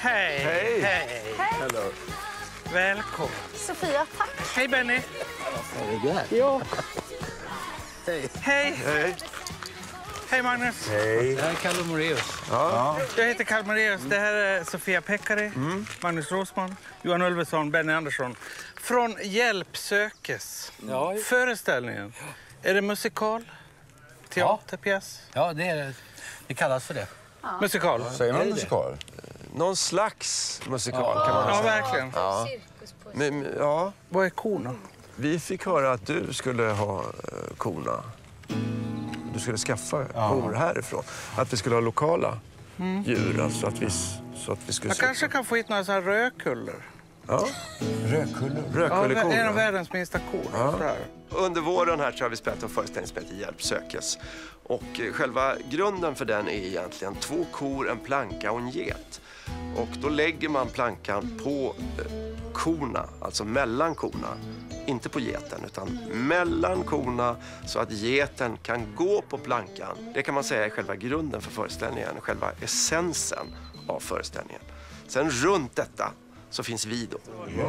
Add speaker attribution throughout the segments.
Speaker 1: Hej.
Speaker 2: Hej.
Speaker 1: Hej.
Speaker 2: Hello.
Speaker 1: Välkommen.
Speaker 3: Sofia, tack.
Speaker 1: Hej Benny.
Speaker 3: Jo.
Speaker 1: Hej. Hej.
Speaker 2: Hej.
Speaker 1: Hej Magnus.
Speaker 2: Hej.
Speaker 4: Det här är Kalle Moraeus.
Speaker 2: Ja.
Speaker 1: Jag heter Kalle Moraeus. Det här är Sofia Pekkari, Magnus Rosman, Johan Ulveson, Benny Andersson. Från Hjälp sökes.
Speaker 4: Ja.
Speaker 1: Föreställningen. Är det musikal? Teaterpjäs?
Speaker 4: Ja, det kallas för det.
Speaker 1: Musikal?
Speaker 2: Säger man musikal? Någon slags musikal kan man
Speaker 1: Ja,
Speaker 2: säga.
Speaker 1: verkligen.
Speaker 2: Ja. Men, ja,
Speaker 1: Vad är korna?
Speaker 2: vi fick höra att du skulle ha korna. Du skulle skaffa kor härifrån. Att vi skulle ha lokala djur. Alltså att vi skulle...
Speaker 1: Jag kanske kan få hit några så här rödkullor.
Speaker 2: Ja.
Speaker 4: Rödkullor.
Speaker 2: Rödkullekor.
Speaker 1: En av världens minsta kor.
Speaker 2: Ja.
Speaker 5: Under våren här så har vi spelat en föreställning som heter Hjälp sökes. Och själva grunden för den är egentligen 2 kor, en planka och en get. Och då lägger man plankan på korna, alltså mellan korna. Inte på geten utan mellan korna så att geten kan gå på plankan. Det kan man säga är själva grunden för föreställningen, själva essensen av föreställningen. Sen runt detta så finns vi då.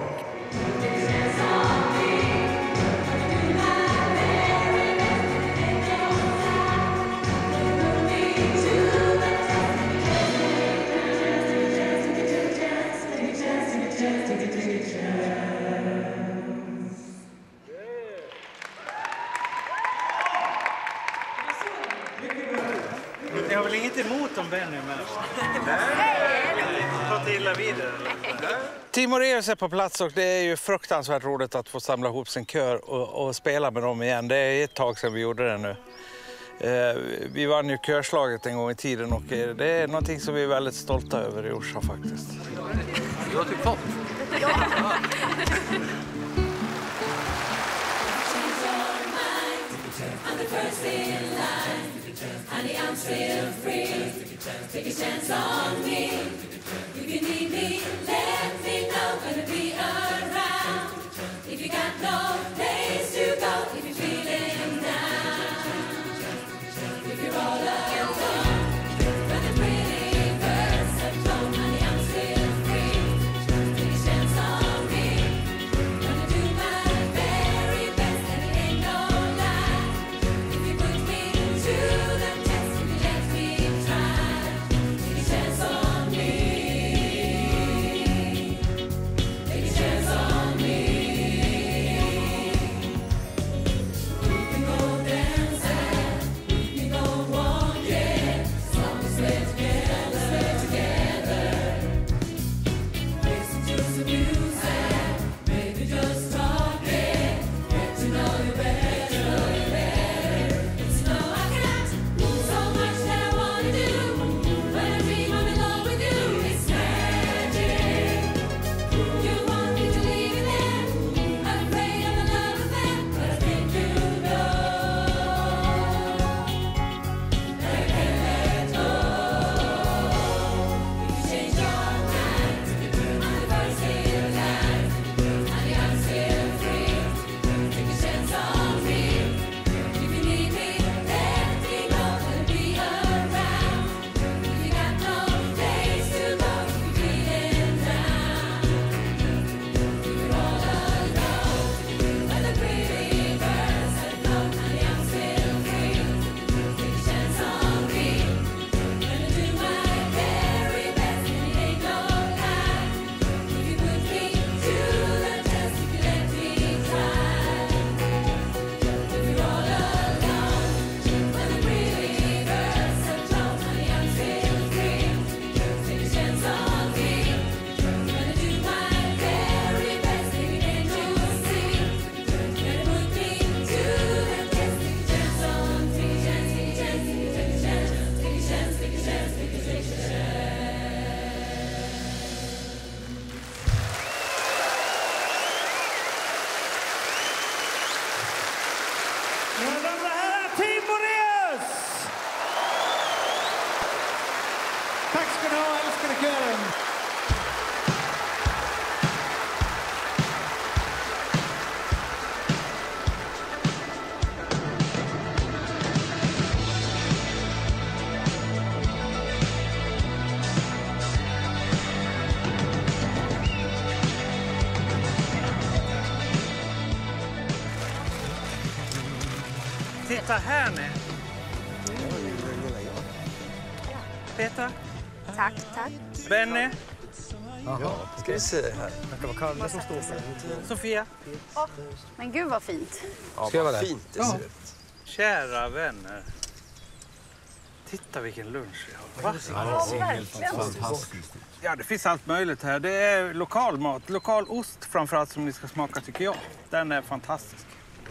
Speaker 1: Jag har väl inget emot om Benny med. Nej. Ta till illa vidare. Team Moraeus är på plats och det är ju fruktansvärt roligt att få samla ihop sin kör och spela med dem igen. Det är ett tag sedan vi gjorde det nu. Vi vann ju körslaget en gång i tiden och det är någonting som vi är väldigt stolta över i Orsa faktiskt.
Speaker 4: Du har typ fått.
Speaker 6: Honey, I'm still free. Take a chance on me. If you need me, let me know. Gonna be around. If you got no place to go, if you're feeling down, if you're all alone, when the pretty birds have flown, honey, I'm still free. Take a chance on me. Gonna do my very best, and it ain't no lie. If you put me to the test, if you let me try, take a chance on
Speaker 1: Petra Härne. Petra.
Speaker 3: Tack, tack.
Speaker 1: Benny.
Speaker 5: Ska vi se här.
Speaker 1: Sofia.
Speaker 3: Men gud vad fint.
Speaker 5: Ja,
Speaker 4: Ska jag vara
Speaker 5: vad
Speaker 4: där?
Speaker 5: fint det ser ut.
Speaker 1: Kära vänner. Titta vilken lunch vi har. Va? Ja, det finns allt möjligt här. Det är lokal mat. Lokal ost framförallt som ni ska smaka tycker jag. Den är fantastisk.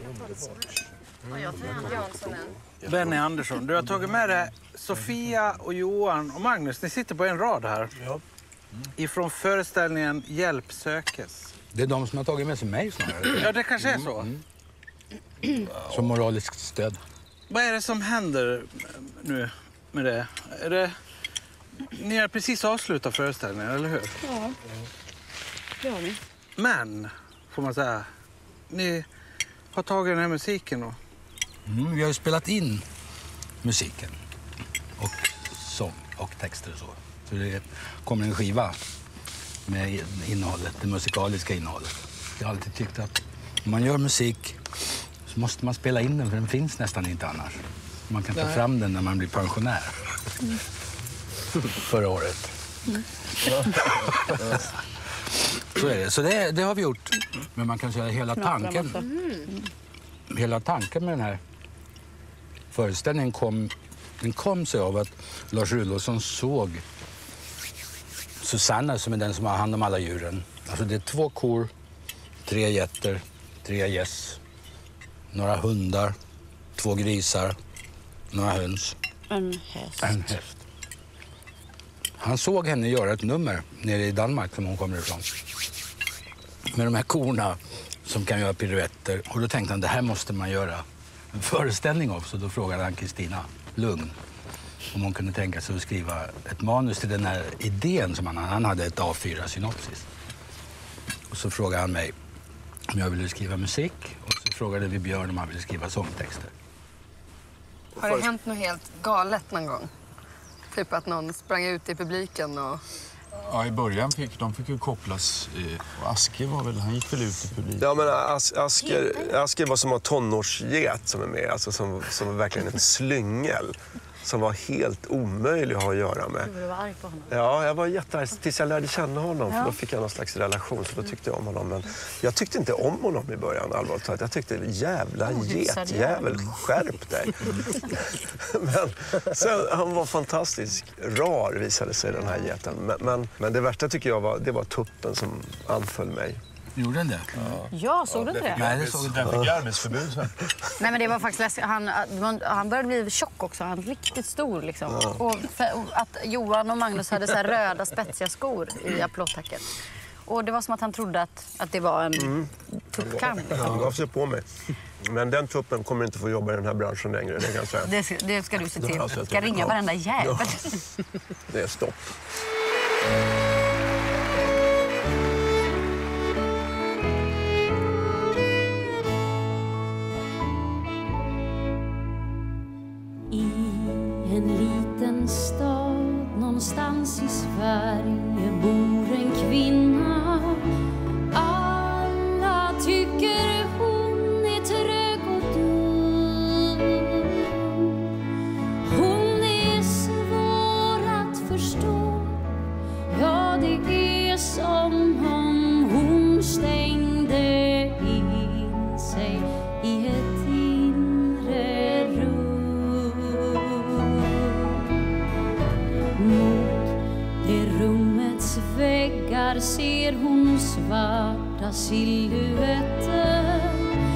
Speaker 1: Benny Andersson, du har tagit med dig Sofia och Johan och Magnus. Ni sitter på en rad här. Ja. Ifrån föreställningen Hjälp sökes.
Speaker 7: Det är de som har tagit med sig mig snarare.
Speaker 1: Ja, det kanske är så.
Speaker 7: Som moraliskt stöd.
Speaker 1: Vad är det som händer nu med det? Är det... Ni har precis avslutat föreställningen, eller hur?
Speaker 3: Ja, det har vi.
Speaker 1: Men, får man säga, ni har tagit den här musiken då?
Speaker 7: Vi har ju spelat in musiken och sång och texter och så. Så det kommer en skiva med innehållet, det musikaliska innehållet. Jag har alltid tyckt att om man gör musik så måste man spela in den för den finns nästan inte annars. Man kan ta fram den när man blir pensionär. Förra året. Så är det. Så det har vi gjort. Men man kan säga hela tanken med den här föreställningen kom sig av att Lars Rudolfsson såg Susanna som är den som har hand om alla djuren. Alltså det är 2 kor, 3 getter, 3 gäss, några hundar, 2 grisar, några höns. En häst. Han såg henne göra ett nummer nere i Danmark som hon kommer ifrån. Med de här korna som kan göra piruetter. Och då tänkte han, det här måste man göra en föreställning av. Så då frågade han Kristina Lugn om hon kunde tänka sig att skriva ett manus till den här idén som han hade ett A4-synopsis. Och så frågade han mig om jag ville skriva musik. Och så frågade vi Björn om han ville skriva sångtexter.
Speaker 8: Har det hänt något helt galet någon gång? Typ att någon sprang ut i publiken och...
Speaker 9: Ja, i början fick ju kopplas. Och Aske han gick väl ut i publiken.
Speaker 5: Ja, men Asker var som en tonårsget som är med. Alltså som var verkligen en slyngel. Som var helt omöjlig att ha att göra med.
Speaker 3: Du var arg på honom.
Speaker 5: Ja, jag var jättearg tills jag lärde känna honom. För då fick jag någon slags relation, så då tyckte jag om honom. Men jag tyckte inte om honom i början, allvarligt talat. Jag tyckte, jävla jävel, skärp dig. Men sen, han var fantastisk. Rar visade sig den här geten. Men det värsta tycker jag det var tuppen som anföll mig.
Speaker 7: Gjorde den det?
Speaker 3: Ja, såg du inte det?
Speaker 7: Nej, det såg inte.
Speaker 9: Den fick arbetsförbud sen.
Speaker 3: Nej, men det var faktiskt läskigt. Han började bli tjock också. Han var riktigt stor liksom. Ja. Och att Johan och Magnus hade så här röda spetsiga skor i applådtacket. Och det var som att han trodde att det var en tuppkam.
Speaker 5: Han gav sig på mig. Men den tuppen kommer inte få jobba i den här branschen längre, det kan jag säga.
Speaker 3: Det ska du se till. Du ska ringa varenda jävel.
Speaker 5: Ja. Det är stopp.
Speaker 6: En liten stad någonstans i Sverige bor en kvinna. Alla tycker hon är trög och dum. Hon är svår att förstå. Ja, det är som om hon stängde in sig i ett inre rum. Rummets väggar ser hon svarta silhuetter,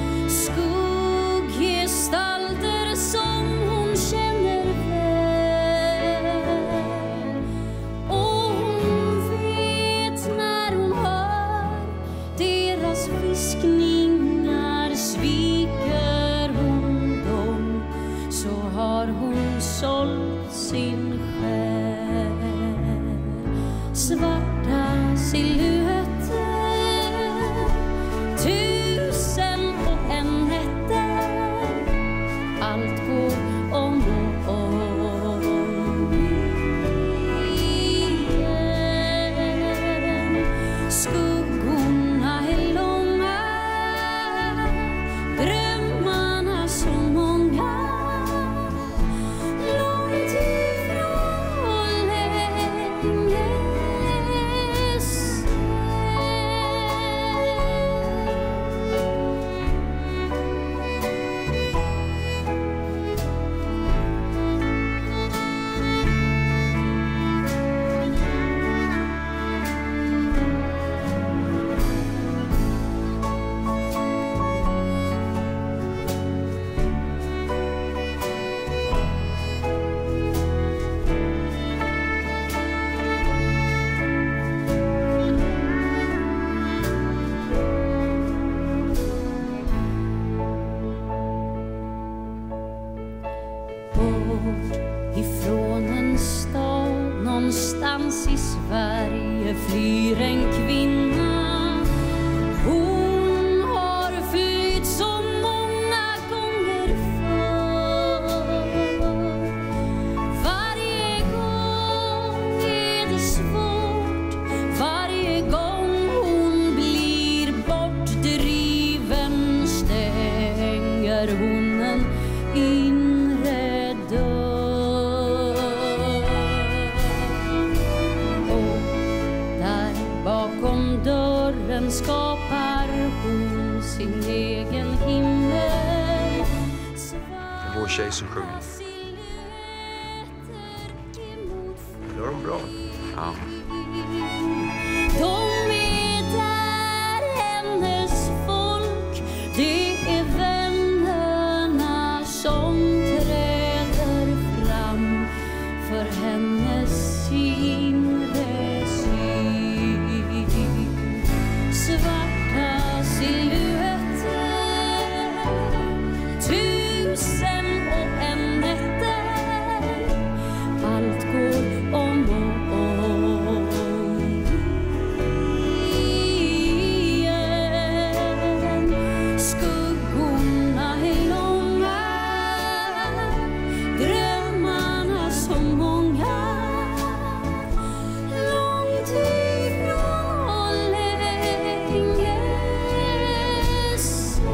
Speaker 6: skugggestalter som hon känner väl. Och hon vet när hon hör deras viskningar, sviker hon dem så har hon sålt sin själ. Svarta silhuetter, 1001 nätter. Allt går om och om igen. Skuggorna är långa, drömmarna så många. sen skapar hon sin egen himmel.
Speaker 2: Vår tjej som sjunger. Det var de bra.
Speaker 9: Ja.
Speaker 6: De är där, hennes folk. Det är vännerna som träder fram för hennes inre syn. Svarta silhuetter, tusen och en nätter. Allt går om och om igen. Skuggorna är långa, drömmarna så många. Långt ifrån och länge sen.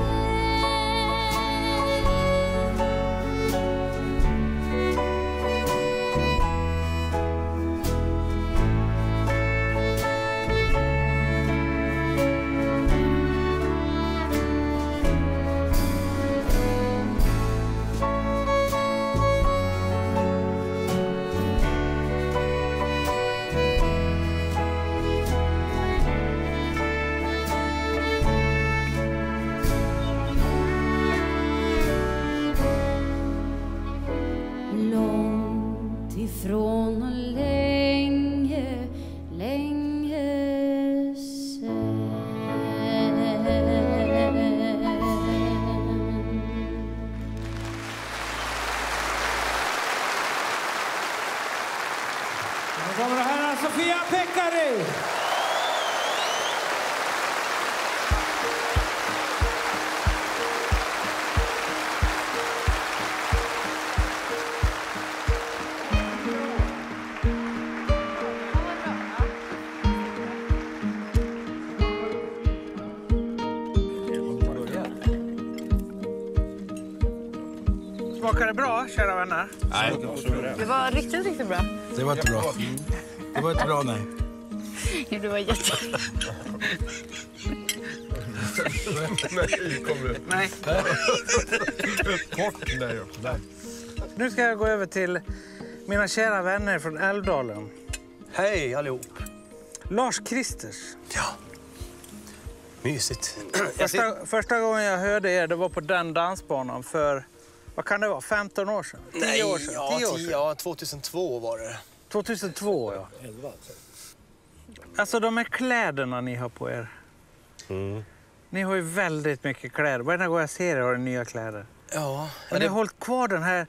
Speaker 6: Långt ifrån och länge, länge sen.
Speaker 1: Nu kommer det här Sofia Pekkari. Smakar det bra, kära vänner?
Speaker 7: Nej,
Speaker 3: Det var riktigt, riktigt bra.
Speaker 7: det var inte bra. Det var inte bra, nej.
Speaker 3: Jo, det var jätte...
Speaker 2: Nej, kom du.
Speaker 1: Nej.
Speaker 2: Kort, nej.
Speaker 1: Nu ska jag gå över till mina kära vänner från Älvdalen.
Speaker 10: Hej allihop.
Speaker 1: Lars Kristers.
Speaker 10: Ja. Mysigt.
Speaker 1: Första gången jag hörde er, det var på den dansbanan för, vad kan det vara, 15 år sedan? 10 år sedan? 10 år sedan?
Speaker 10: Ja, 2002 var det.
Speaker 1: 2002, ja.
Speaker 10: 11.
Speaker 1: Alltså de här kläderna ni har på er. Ni har ju väldigt mycket kläder. Varje gång jag ser er har ni nya kläder.
Speaker 10: Ja.
Speaker 1: Men ni har hållit kvar den här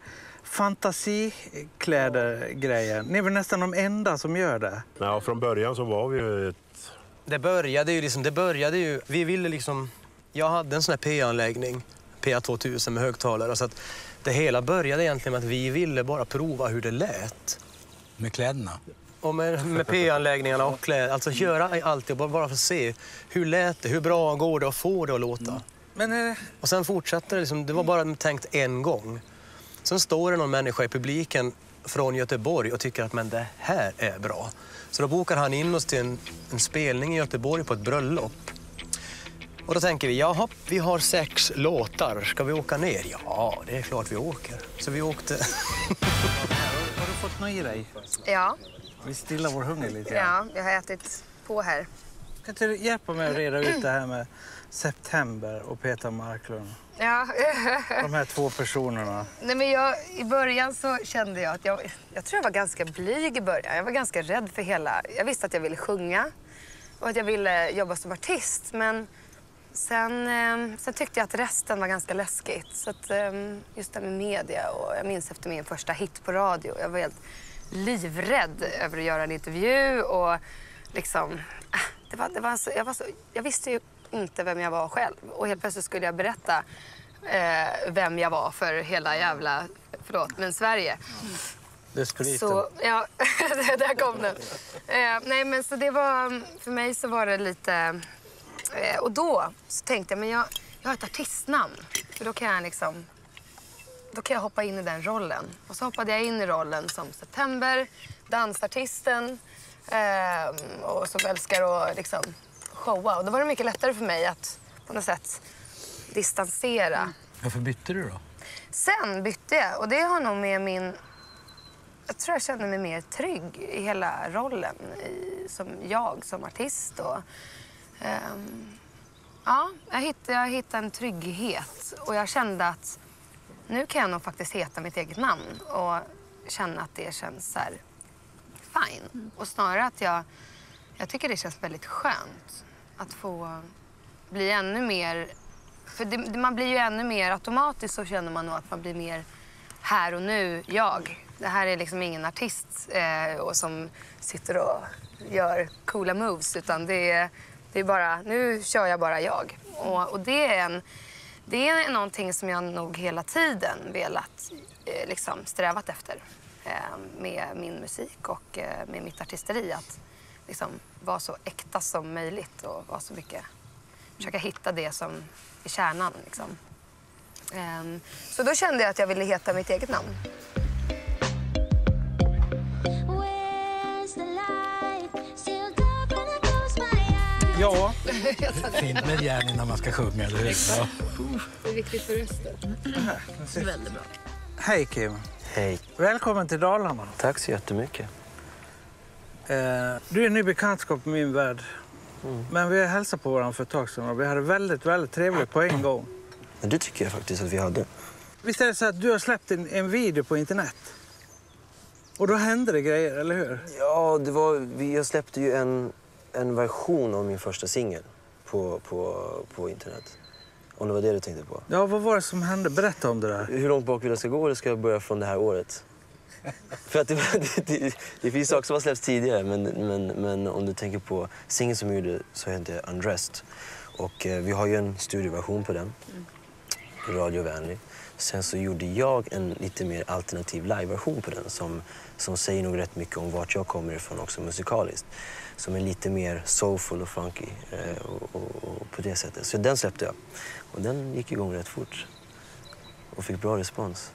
Speaker 1: fantasikläder-grejen. Ni är väl nästan de enda som gör det.
Speaker 11: Ja, från början så var vi ju ett...
Speaker 10: Det började ju, vi ville liksom, jag hade en sån här PA-anläggning, PA 2000 med högtalare, så att det hela började egentligen med att vi ville bara prova hur det lät.
Speaker 7: Med kläderna?
Speaker 10: Och med PA-anläggningarna och kläder, alltså göra allt och bara för att se hur lät det, hur bra går det att få det att låta.
Speaker 1: Men,
Speaker 10: Och sen fortsatte det liksom, det var bara tänkt en gång. Sen står det någon människa i publiken från Göteborg och tycker att men det här är bra. Så då bokar han in oss till en spelning i Göteborg på ett bröllop. Och då tänker vi, jaha, vi har 6 låtar. Ska vi åka ner? Ja, det är klart vi åker. Så vi åkte.
Speaker 1: har du fått något i dig?
Speaker 8: Ja.
Speaker 1: Vi stillar vår hunger lite.
Speaker 8: Ja, jag har ätit på här.
Speaker 1: Kan inte du hjälpa mig att reda ut det här med September och Peter Marklund?
Speaker 8: Ja.
Speaker 1: De här 2 personerna.
Speaker 8: Nej, men i början så kände jag att jag tror jag var ganska blyg i början. Jag var ganska rädd för hela... Jag visste att jag ville sjunga och att jag ville jobba som artist. Men sen tyckte jag att resten var ganska läskigt. Så att, just det med media, och jag minns efter min första hit på radio. Jag var helt livrädd över att göra en intervju och liksom... Jag visste ju inte vem jag var själv. Och helt plötsligt skulle jag berätta vem jag var för hela jävla, Sverige.
Speaker 10: Det skulle
Speaker 8: så, ja, där kom den. Nej, men så det var, för mig så var det lite, och då så tänkte jag, men jag har ett artistnamn. För då kan jag hoppa in i den rollen. Och så hoppade jag in i rollen som September, dansartisten, och som älskar att showa. Och då var det mycket lättare för mig att på något sätt distansera.
Speaker 7: Varför bytte du då?
Speaker 8: Sen bytte jag, och det har nog med min... Jag tror jag kände mig mer trygg i hela rollen som artist. Och, ja, jag hittade en trygghet och jag kände att nu kan jag nog faktiskt heta mitt eget namn och känna att det känns så här fine. Och snarare att jag tycker det känns väldigt skönt att få bli ännu mer... För man blir ju ännu mer automatiskt, så känner man nog att man blir mer här och nu jag. Det här är liksom ingen artist och som sitter och gör coola moves, utan det är bara, nu kör jag bara jag. Och det är någonting som jag nog hela tiden velat liksom strävat efter med min musik och med mitt artisteri, att liksom vara så äkta som möjligt och vara så mycket, försöka hitta det som är kärnan liksom. Så då kände jag att jag ville heta mitt eget namn.
Speaker 1: Ja.
Speaker 7: Fint med järn innan man ska sjunga, eller hur? Ja.
Speaker 8: Det är viktigt för rösten. Väldigt bra.
Speaker 1: Hej Kim.
Speaker 2: Hej.
Speaker 1: Välkommen till Dalarna.
Speaker 2: Tack så jättemycket.
Speaker 1: Du är en ny bekantskap i min värld. Men vi har hälsat på varandra för ett tag sedan och vi hade väldigt, väldigt trevligt på en gång.
Speaker 2: Men det tycker jag faktiskt att vi hade.
Speaker 1: Visst är det så att du har släppt en video på internet? Och då hände det grejer, eller hur?
Speaker 2: Ja, jag släppte ju en version av min första singel på internet. Om det var det du tänkte på.
Speaker 1: Ja, vad var det som hände? Berätta om det där.
Speaker 2: Hur långt bak vill jag ska gå, eller ska jag börja från det här året? För att det finns saker som har släppts tidigare, men om du tänker på singeln som jag gjorde så heter det Undressed. Och vi har ju en studioversion på den, radiovänlig. Sen så gjorde jag en lite mer alternativ liveversion på den som säger nog rätt mycket om vart jag kommer ifrån också musikaliskt. Som är lite mer soulful och funky och på det sättet. Så den släppte jag. Och den gick igång rätt fort och fick bra respons.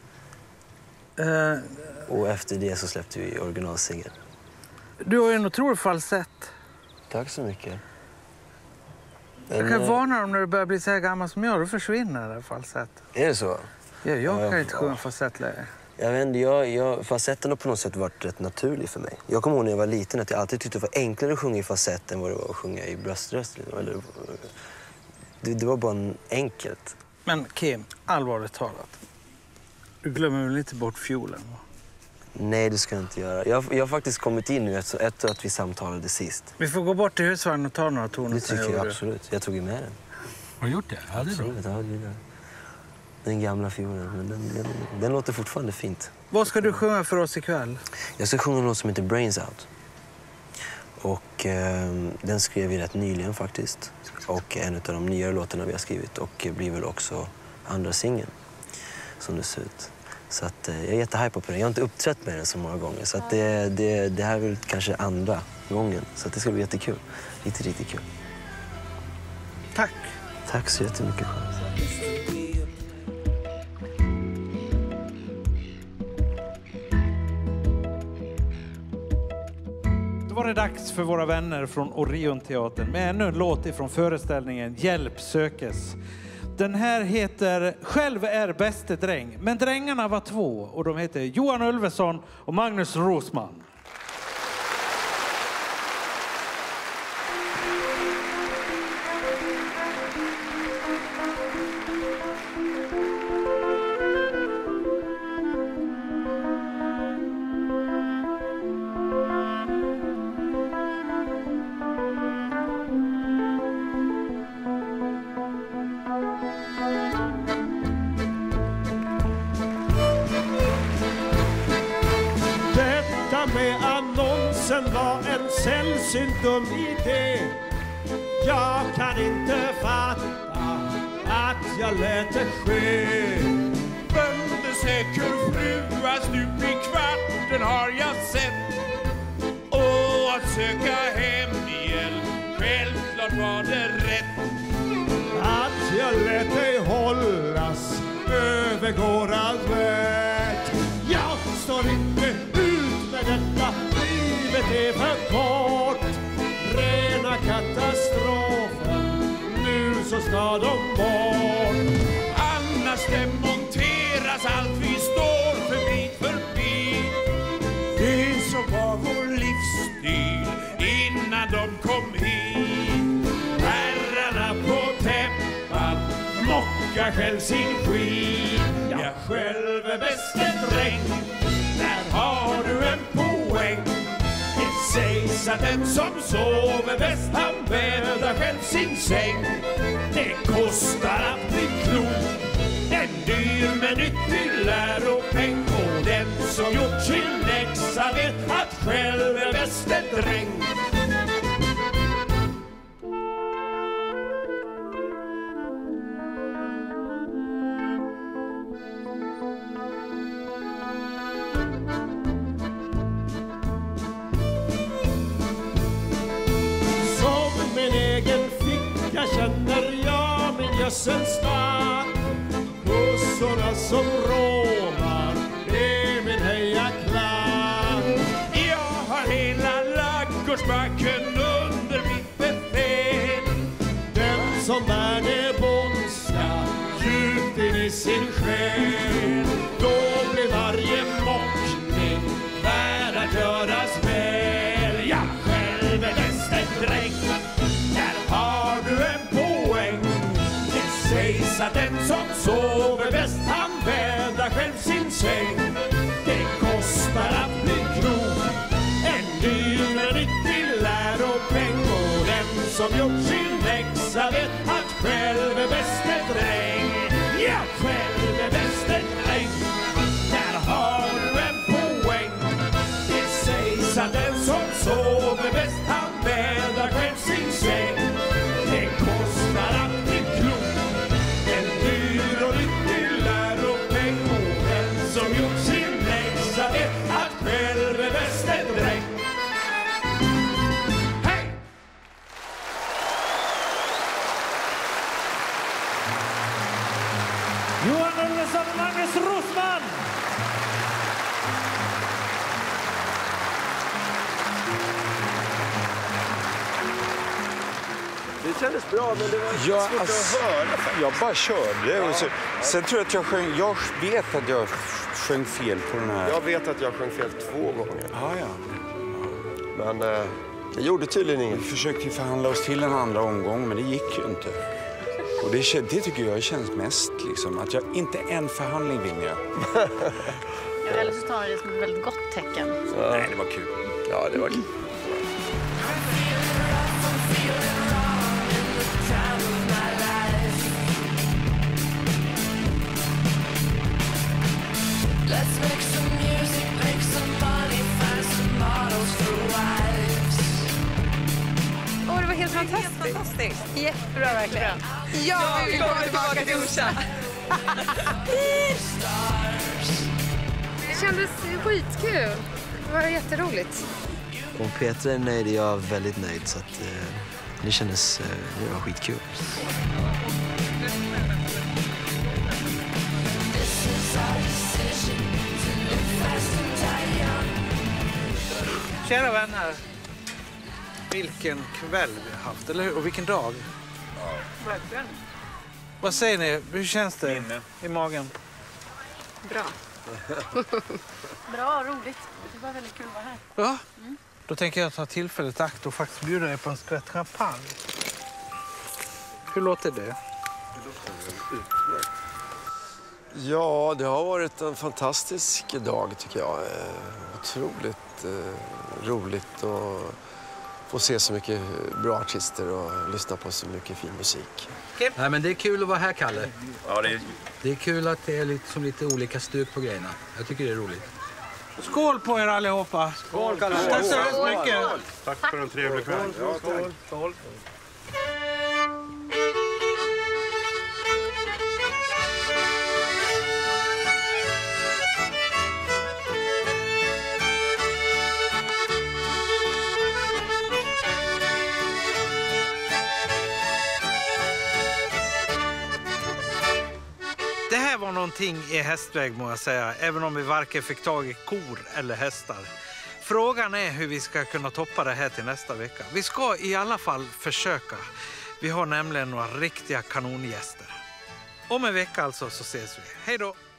Speaker 2: Och efter det så släppte vi originalsingeln.
Speaker 1: Du har ju en otrolig falsett.
Speaker 2: Tack så mycket.
Speaker 1: Jag kan varna dem när du börjar bli så här gammal som jag, då försvinner det där falsett.
Speaker 2: Är det så?
Speaker 1: Ja, jag kan inte sjunga falsett längre.
Speaker 2: Jag vet inte, falsetten har på något sätt varit rätt naturlig för mig. Jag kommer ihåg när jag var liten att jag alltid tyckte det var enklare att sjunga i falsett än vad det var att sjunga i bröströst. Det var bara enkelt.
Speaker 1: Men Kim, allvarligt talat. Du glömmer väl inte bort fiolen, va?
Speaker 2: Nej, det ska jag inte göra. Jag har faktiskt kommit in nu efter att vi samtalade sist.
Speaker 1: Vi får gå bort till husvagnen och ta några toner.
Speaker 2: Det tycker jag absolut. Jag tog ju med den.
Speaker 7: Har du gjort det? Ja, det är bra.
Speaker 2: Absolut, ja, det är den gamla fiolen, men den låter fortfarande fint.
Speaker 1: Vad ska du sjunga för oss ikväll?
Speaker 2: Jag ska sjunga något som heter Brains Out. Och den skrev vi rätt nyligen faktiskt. Och en av de nyare låtarna vi har skrivit. Och blir väl också andra singeln som det ser ut. Så att, jag är jättehypad på den. Jag har inte uppträtt med den så många gånger. Så att det här är väl kanske andra gången. Så att det ska bli jättekul. Riktigt kul.
Speaker 1: Tack.
Speaker 2: Tack så jättemycket.
Speaker 1: Då var det dags för våra vänner från Orionteatern med ännu en låt ifrån föreställningen Hjälp sökes. Den här heter Själv är bäste dräng. Men drängarna var två och de heter Johan Ulveson och Magnus Rosman.
Speaker 12: Var en sällsynt dum idé. Jag kan inte fatta att jag lät det ske.
Speaker 13: Böndesäker fruar stup i kvarten har jag sett. Och att söka hem igen, självklart var det rätt.
Speaker 12: Att jag lät dig hållas övergår allt vett. Jag står inte ut med detta. Livet är för kort. Rena katastrofen. Nu så ska de bort.
Speaker 13: Annars demonteras allt vi står för bit för bit. Det som var vår livsstil innan de kom hit. Herrarna på täppan mockar själv sin skit. Jag själv är bäste dräng. Där har du en poäng. Det sägs att den som sover bäst han bäddar själv sin säng. Det kostar att bli klok. En dyr men nyttig läropeng. Och den som gjort sin läxa vet att själv är bäste dräng.
Speaker 12: Som min egen ficka känner jag min gödsel stark. Bussarna som råmar är min hejaklang.
Speaker 13: Jag har hela Laggårdsbacken under mitt befäl.
Speaker 12: Den som bär det bondska djupt in i sin själ. Då blir varje mockning värd att göras väl. Jag själv är bäste dräng. Där har du en poäng. Det sägs att den som sover bäst han bäddar själv sin säng. Det kostar att bli klok. En dyr men nyttig läropeng. Och den som gjort sin läxa vet att själv är bäste dräng. Jag själv är bäste dräng. Där har du en poäng. Det sägs att den som sover bäst han bäddar själv sin säng. Det kostar att bli klok. En dyr och nyttig läropeng. Och den som gjort sin läxa vet att själv är bäste dräng. Hej!
Speaker 14: Johan Andersson och Magnus Rosman.
Speaker 5: Det kändes bra, men det var svårt att höra.
Speaker 9: Jag bara körde. Och sen tror jag att jag sjöng... Jag vet att jag sjöng fel på den här.
Speaker 5: Jag vet att jag sjöng fel 2 gånger.
Speaker 9: Ja.
Speaker 5: Men det gjorde tydligen inget.
Speaker 9: Vi försökte förhandla oss till en andra omgång, men det gick ju inte. Och det tycker jag känns mest, liksom. Att jag inte en förhandling vinner jag.
Speaker 3: Eller så tar det som ett väldigt gott tecken.
Speaker 9: Nej, det var kul.
Speaker 5: Ja, det var kul.
Speaker 6: Let's make some music, make some money, find some models for wives.
Speaker 8: Det var helt fantastiskt. Jättebra, verkligen. Ja, vi vill komma tillbaka till Orsa. Det kändes skitkul. Det var jätteroligt.
Speaker 2: Om Petra är nöjd är jag väldigt nöjd, så att, det var skitkul.
Speaker 1: Kära vänner, vilken kväll vi har haft, eller hur? Och vilken dag.
Speaker 8: Ja. Verkligen.
Speaker 1: Vad säger ni? Hur känns det i magen?
Speaker 8: Bra.
Speaker 3: Bra, roligt. Det var väldigt kul att vara här.
Speaker 1: Ja, då tänker jag ta tillfället i akt och faktiskt bjuda dig på en skvätt champagne. Hur låter det?
Speaker 5: Ja, det har varit en fantastisk dag tycker jag. Otroligt roligt att få se så mycket bra artister och lyssna på så mycket fin musik.
Speaker 7: Nej, men det är kul att vara här, Kalle.
Speaker 9: Ja,
Speaker 7: Det är kul att det är lite olika stuk på grejerna. Jag tycker det är roligt.
Speaker 1: Skål på er allihopa!
Speaker 11: Skål, Kalle!
Speaker 1: Tack så hemskt mycket!
Speaker 11: Tack för en trevlig kväll.
Speaker 5: Ja, tack.
Speaker 1: Skål. Det här var någonting i hästväg må jag säga, även om vi varken fick tag i kor eller hästar. Frågan är hur vi ska kunna toppa det här till nästa vecka. Vi ska i alla fall försöka. Vi har nämligen några riktiga kanongäster. Om en vecka alltså så ses vi. Hej då!